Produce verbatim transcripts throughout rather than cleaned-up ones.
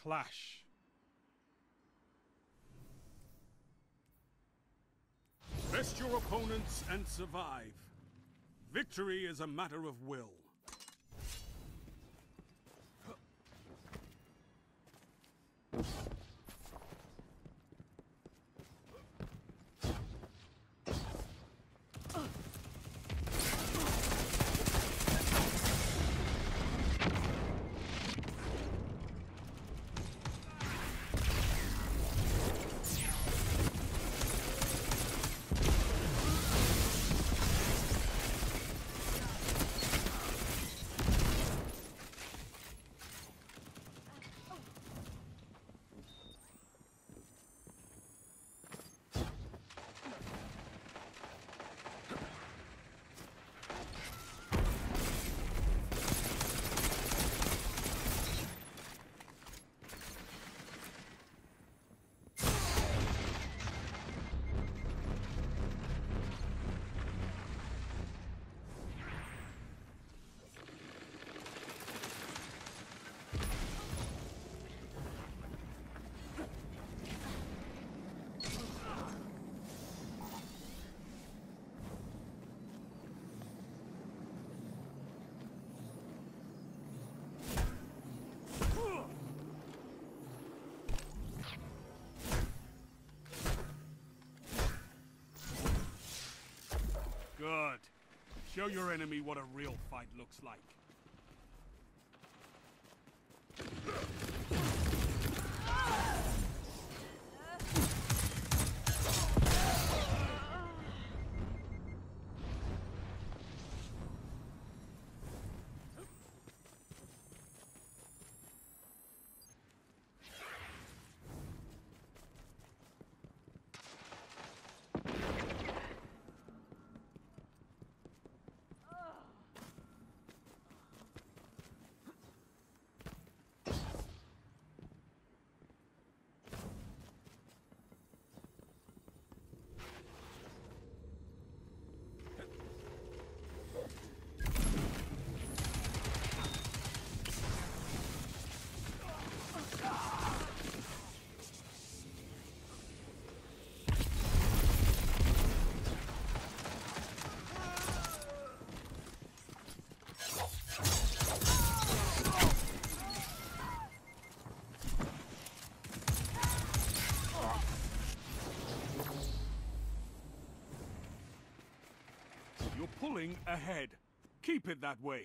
clash. Best your opponents and survive. Victory is a matter of will. Good. Show your enemy what a real fight looks like. You're pulling ahead. Keep it that way.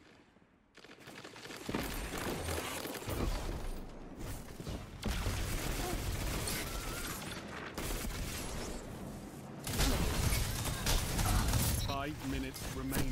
Five minutes remaining.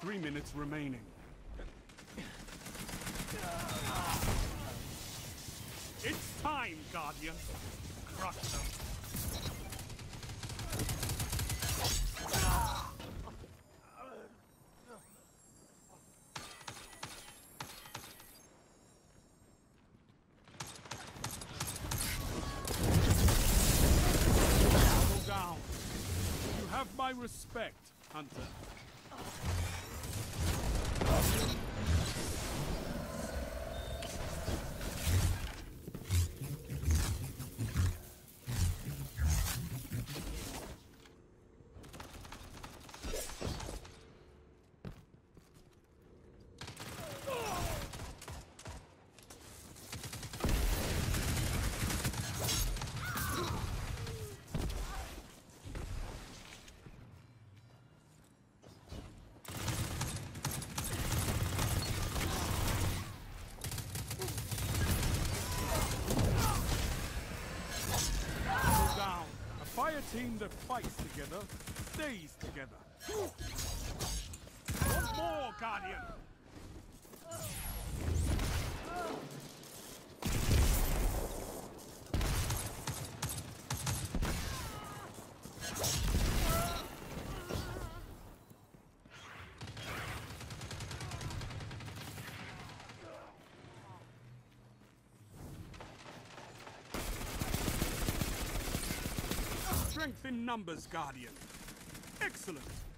Three minutes remaining. It's time, Guardian. Crush them. Double down. You have my respect, Hunter. A team that fights together stays together. One more, Guardian! Strength in numbers, Guardian. Excellent.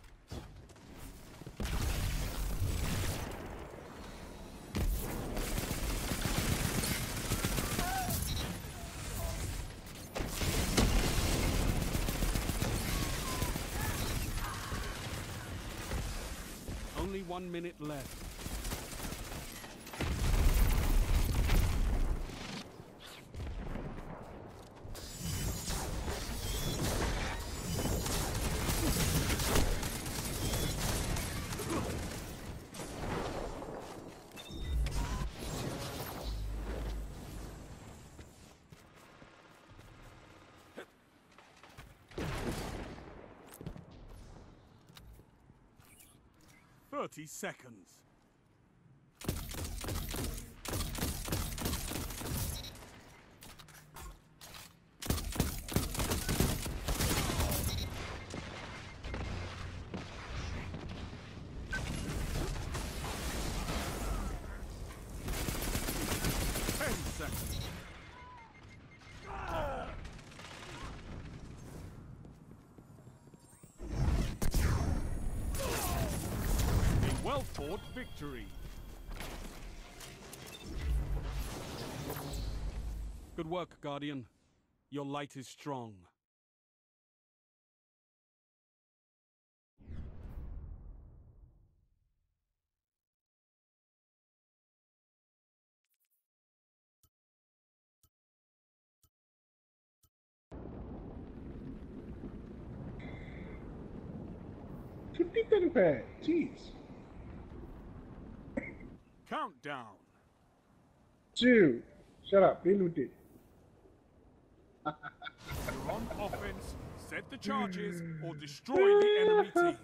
Only one minute left. Thirty seconds. Ten seconds. Well-fought victory. Good work, Guardian. Your light is strong. fifty-third pad. Jeez. Countdown. Two. Shut up. Be looted. You're on offense. Set the charges or destroy the enemy team.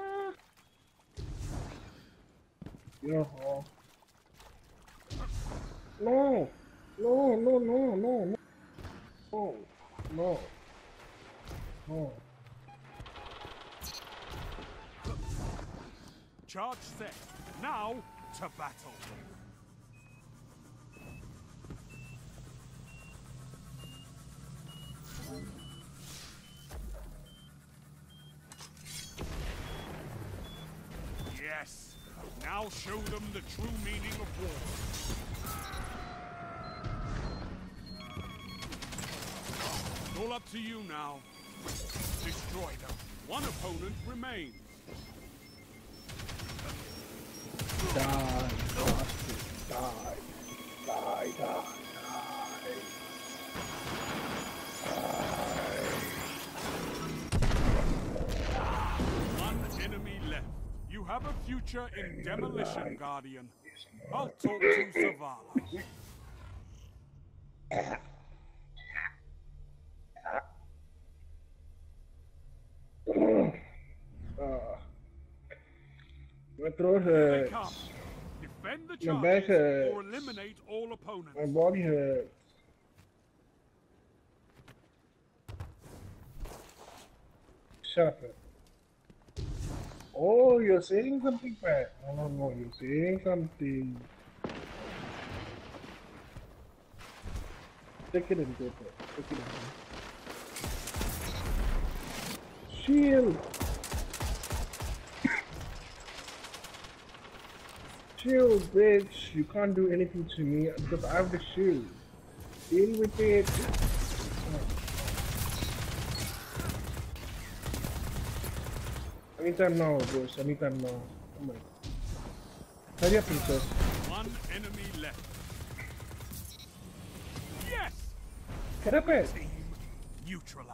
No. No. No, no, no, no, no. No. No. No. Charge set. Now to battle. Yes. Now show them the true meaning of war. It's all up to you now. Destroy them. One opponent remains. Die, bastard. Die. Die, die, die. One enemy left. You have a future in demolition, Guardian. I'll talk to Zavala. Uh, My throat Here they come. hurts. Defend the My back charges hurts. or eliminate all opponents. My body hurts. Shut up. Oh, you're saying something bad. No, no, no, you're saying something. Take it and go for it. Take it and go. Shield! Shield, bitch! You can't do anything to me because I have the shield. Deal with it. Anytime now, boys. Anytime now. Oh my god. Hurry up, princess. One enemy left. Yes! Get up, it. Team neutralized.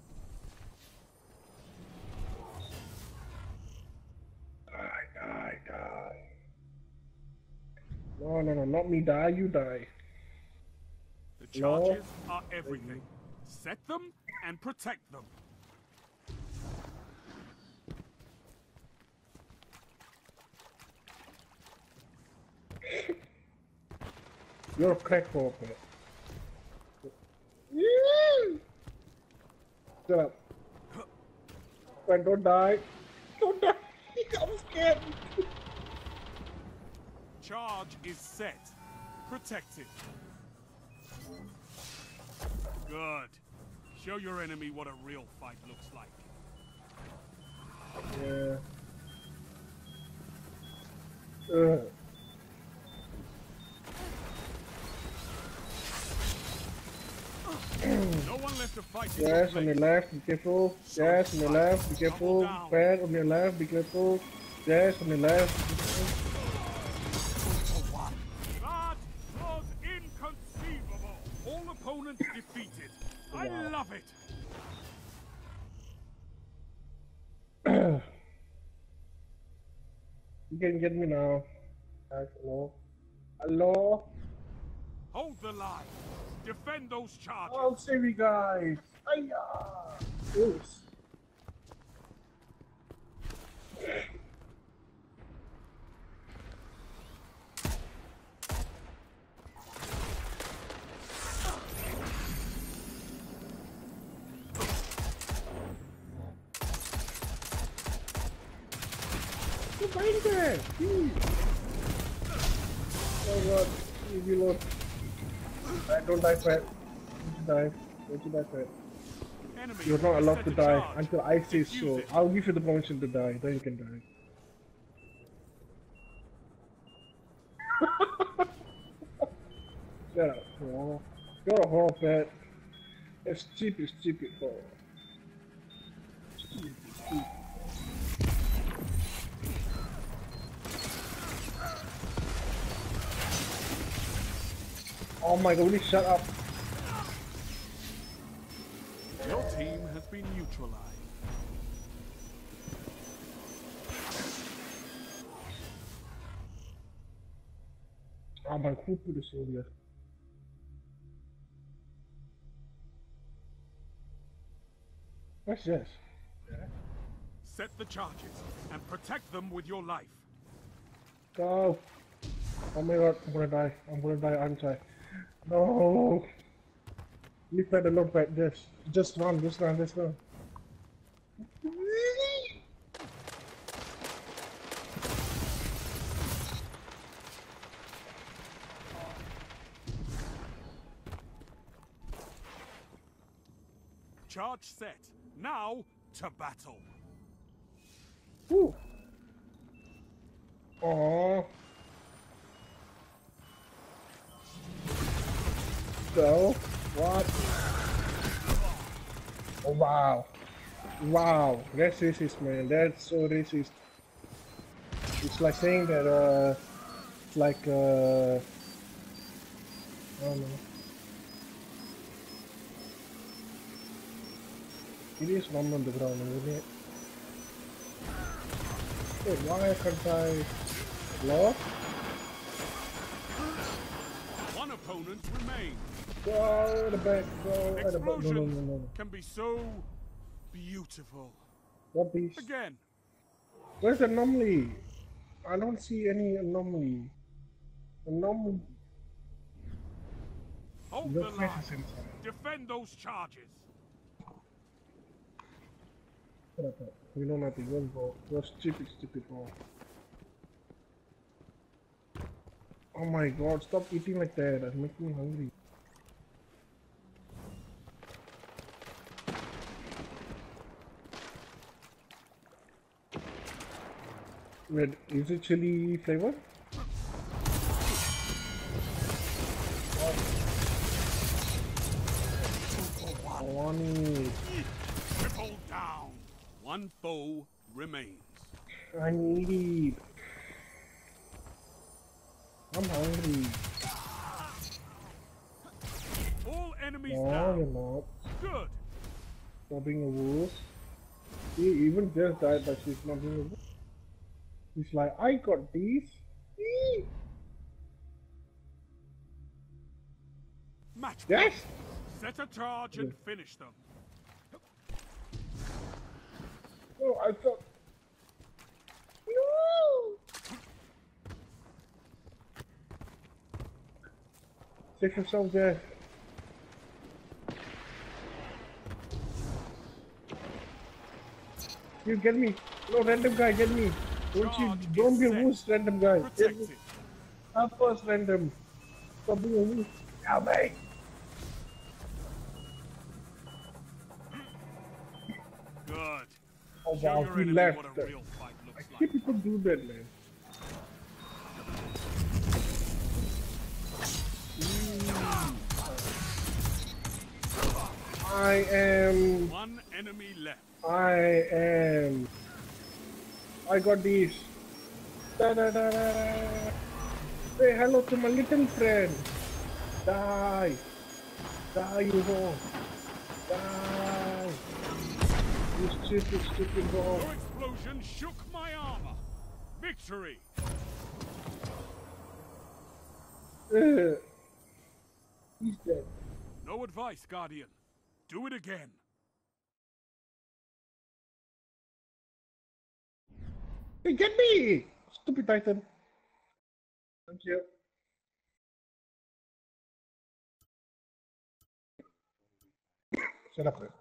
Die, die, die. No, no, no, not me die, you die. The charges are everything. Set them and protect them. You're a crack for it. Shut up. But don't die. Don't die. I'm scared. Charge is set. Protect it. Good. Show your enemy what a real fight looks like. Yeah. Ugh. No one left to fight. Yes, on your left, be careful. Yes, on your left, be careful. Bad on your left, be careful. Yes, on your left, be careful. That was inconceivable. All opponents defeated. I love it. You can get me now. Hello? Hello? Hold the line. Defend those charges. I'll save you guys. Hiya! Oops. You're right there! Jeez. Oh god, you reload. I don't die, Fred. Don't you die. Don't you die, Fred. Enemy You're not allowed to set a die charge. until I say Defuse so. it. I'll give you the permission to die, then you can die. Shut up, horror. You're a horror pet. It's cheap, it's cheap, it's horror. Cheap, it's cheap. Oh my god, will you shut up? Your team has been neutralized. Ah, maar goed voor de Sylvia. What's this? Set the charges and protect them with your life. Go! Oh my god, I'm gonna die. I'm gonna die, aren't I? No! Leave that alone, right? This. Just run, just run, just run. Charge set. Now to battle. Woo! Aww. So, what? Oh wow. Wow, that's racist, man. That's so racist. It's like saying that, uh, it's like, uh, I don't know. It is one on the ground, isn't it? Hey, why can't I block? One opponent remains. Go at the back, go at the back. No, no, no, Explosion no, no. can be so beautiful. What beast? Again. Where's the anomaly? I don't see any anomaly. Anomaly. Hold The the place line. is inside. Defend those charges. Shut up, man. You know nothing. Let's go. You're stupid, stupid bro. Oh my god, stop eating like that. That's making me hungry. Wait, is it chili flavor? I want it. Triple down. One foe remains. I need it. I'm hungry. All enemies No, down. you're not. Good. Not being a wolf. He even just died, but she's not being a wolf. He's like, I got these. Eee. Match Yes! point. Set a charge and finish them. Oh, I thought. No! Save yourself there. You get me. No, random guy, get me. Don't you, Charge don't is be a set. wuss, random guy. Get Protect me. it. Help us, random. Stop being a wuss. Help me. Good. Oh Show wow, your he enemy left. what a real fight I looks see like. people do that, man. I am. One enemy left. I am. I got these. Da, da, da, da, da. Say hello to my little friend. Die. Die, you whore. Die. You stupid, stupid whore. Your explosion shook my armor. Victory. Uh, he's dead. No advice, Guardian. Do it again. Hey, get me! Stupid Titan. Thank you. Shut up, man.